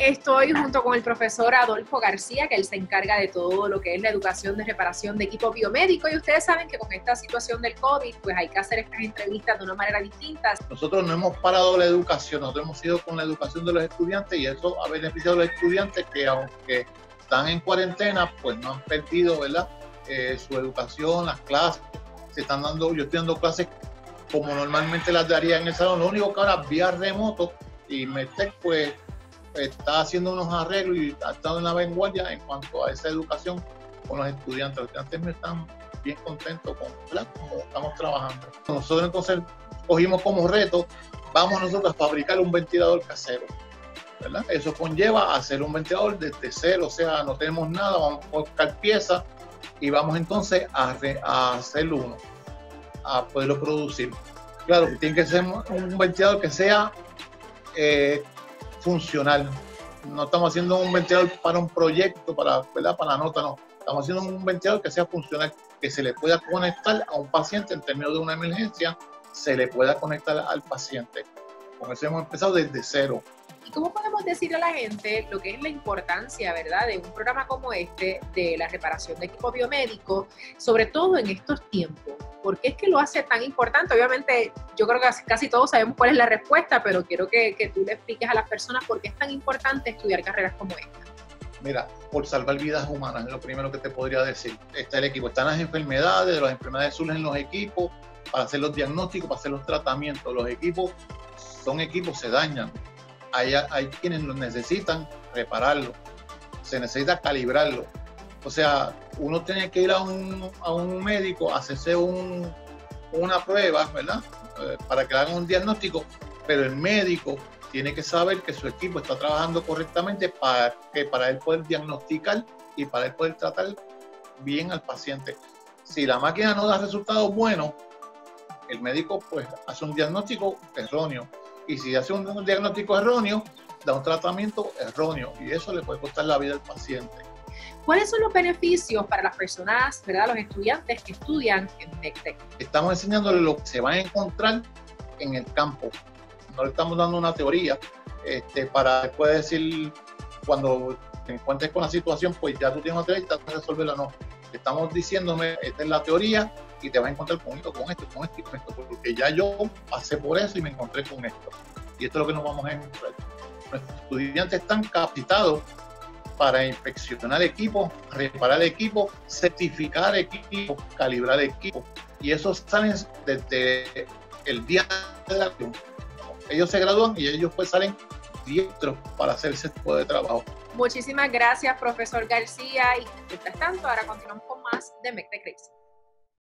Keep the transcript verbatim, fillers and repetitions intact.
Estoy junto con el profesor Adolfo García, que él se encarga de todo lo que es la educación de reparación de equipo biomédico, y ustedes saben que con esta situación del COVID, pues hay que hacer estas entrevistas de una manera distinta. Nosotros no hemos parado la educación, nosotros hemos ido con la educación de los estudiantes y eso ha beneficiado a los estudiantes que aunque están en cuarentena, pues no han perdido, ¿verdad? Eh, su educación, las clases, se están dando, yo estoy dando clases como normalmente las daría en el salón, lo único que ahora vía remoto y MECTEC pues está haciendo unos arreglos y ha estado en la vanguardia en cuanto a esa educación con los estudiantes. Los estudiantes me están bien contentos con cómo estamos trabajando. Nosotros entonces cogimos como reto, vamos nosotros a fabricar un ventilador casero, ¿verdad? Eso conlleva hacer un ventilador desde cero, o sea, no tenemos nada, vamos a buscar piezas y vamos entonces a, re, a hacer uno, a poderlo producir. Claro, tiene que ser un ventilador que sea eh, funcional. No estamos haciendo un ventilador para un proyecto, para, ¿verdad? Para la nota, no. Estamos haciendo un ventilador que sea funcional, que se le pueda conectar a un paciente en términos de una emergencia, se le pueda conectar al paciente. Con eso hemos empezado desde cero. ¿Y cómo podemos decir a la gente lo que es la importancia, verdad, de un programa como este, de la reparación de equipo biomédico, sobre todo en estos tiempos? ¿Por qué es que lo hace tan importante? Obviamente, yo creo que casi todos sabemos cuál es la respuesta, pero quiero que, que tú le expliques a las personas por qué es tan importante estudiar carreras como esta. Mira, por salvar vidas humanas, es lo primero que te podría decir. Está el equipo, están las enfermedades, las enfermedades surgen en los equipos, para hacer los diagnósticos, para hacer los tratamientos. Los equipos son equipos, se dañan. Hay, hay quienes los necesitan repararlo, se necesita calibrarlo. O sea, uno tiene que ir a un, a un médico, hacerse un, una prueba, ¿verdad? Eh, para que hagan un diagnóstico, pero el médico tiene que saber que su equipo está trabajando correctamente para, que, para él poder diagnosticar y para él poder tratar bien al paciente. Si la máquina no da resultados buenos, el médico pues hace un diagnóstico erróneo. Y si hace un diagnóstico erróneo, da un tratamiento erróneo y eso le puede costar la vida al paciente. ¿Cuáles son los beneficios para las personas, verdad, los estudiantes que estudian en MECTEC? Estamos enseñándoles lo que se van a encontrar en el campo. No le estamos dando una teoría este, para después decir, cuando te encuentres con la situación, pues ya tú tienes una teoría y te vas a resolverla. No. Estamos diciéndome, esta es la teoría y te vas a encontrar con esto, con esto, con esto y con esto, porque ya yo pasé por eso y me encontré con esto. Y esto es lo que nos vamos a encontrar. Nuestros estudiantes están capacitados para inspeccionar equipos, reparar equipos, certificar equipos, calibrar equipos. Y eso salen desde el día de la acción. Ellos se gradúan y ellos pues salen diestros para hacer ese tipo de trabajo. Muchísimas gracias, profesor García. Y mientras tanto, ahora continuamos con más de MECTEC Racing.